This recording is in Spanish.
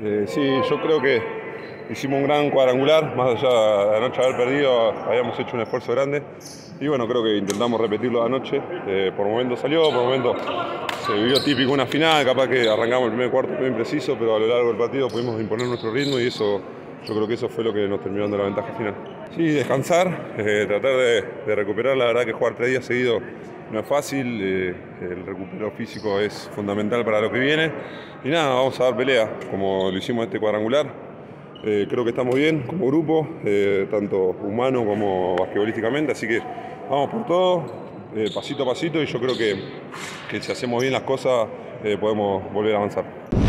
Sí, yo creo que hicimos un gran cuadrangular, más allá de anoche haber perdido, habíamos hecho un esfuerzo grande y bueno, creo que intentamos repetirlo anoche. Por momentos salió, por momentos se vivió típico una final, capaz que arrancamos el primer cuarto muy impreciso, pero a lo largo del partido pudimos imponer nuestro ritmo y eso, yo creo que eso fue lo que nos terminó dando la ventaja final. Sí, descansar, tratar de recuperar, la verdad que jugar 3 días seguidos no es fácil, el recupero físico es fundamental para lo que viene y nada, vamos a dar pelea como lo hicimos este cuadrangular. Creo que estamos bien como grupo, tanto humano como basquetbolísticamente, así que vamos por todo, pasito a pasito y yo creo que si hacemos bien las cosas podemos volver a avanzar.